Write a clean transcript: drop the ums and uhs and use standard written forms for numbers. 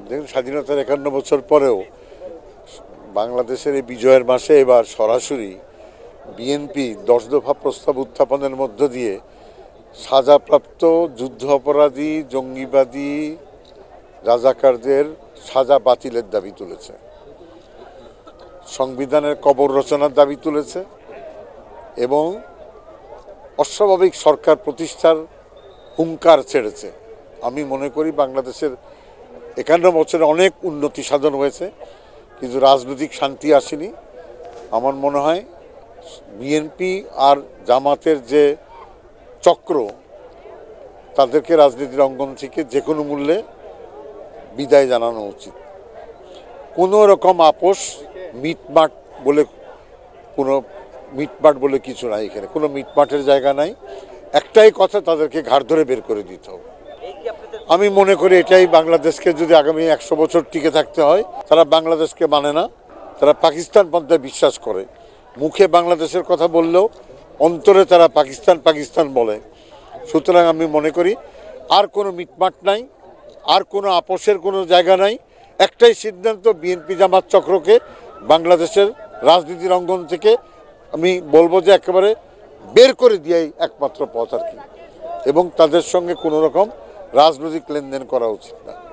দেখুন, স্বাধীনতার 51 বছর পরেও বাংলাদেশের এই বিজয়ের মাসে এবার সরাসরি বিএনপি 10 দফা প্রস্তাব উত্থাপনের মধ্য দিয়ে সাজাপ্রাপ্ত যুদ্ধ অপরাধী, জঙ্গিবাদী, রাজাকারদের সাজা বাতিলের দাবি তুলেছে, সংবিধানের কবর রচনার দাবি তুলেছে এবং অস্বাভাবিক সরকার প্রতিষ্ঠার হুঙ্কার ছেড়েছে। আমি মনে করি বাংলাদেশের 51 বছরে অনেক উন্নতি সাধন হয়েছে, কিন্তু রাজনৈতিক শান্তি আসেনি। আমার মনে হয় বিএনপি আর জামাতের যে চক্র, তাদেরকে রাজনীতির অঙ্গন থেকে যে কোনো মূল্যে বিদায় জানানো উচিত। কোনো রকম আপোষ, মিটমাট বলে কিছু নাই এখানে, কোনো মিটমাটের জায়গা নাই। একটাই কথা, তাদেরকে ঘাড় ধরে বের করে দিতে হবে। আমি মনে করি এটাই বাংলাদেশকে যদি আগামী 100 বছর টিকে থাকতে হয়। তারা বাংলাদেশকে মানে না, তারা পাকিস্তান পন্থায় বিশ্বাস করে। মুখে বাংলাদেশের কথা বললেও অন্তরে তারা পাকিস্তান বলে। সুতরাং আমি মনে করি আর কোনো মিটমাট নাই, আর কোনো আপোষের কোনো জায়গা নাই। একটাই সিদ্ধান্ত, বিএনপি জামাত চক্রকে বাংলাদেশের রাজনীতির অঙ্গন থেকে আমি বলবো যে একেবারে বের করে দিয়েই একমাত্র পথ আর কি, এবং তাদের সঙ্গে কোনো রকম রাজনৈতিক লেনদেন করা উচিত না।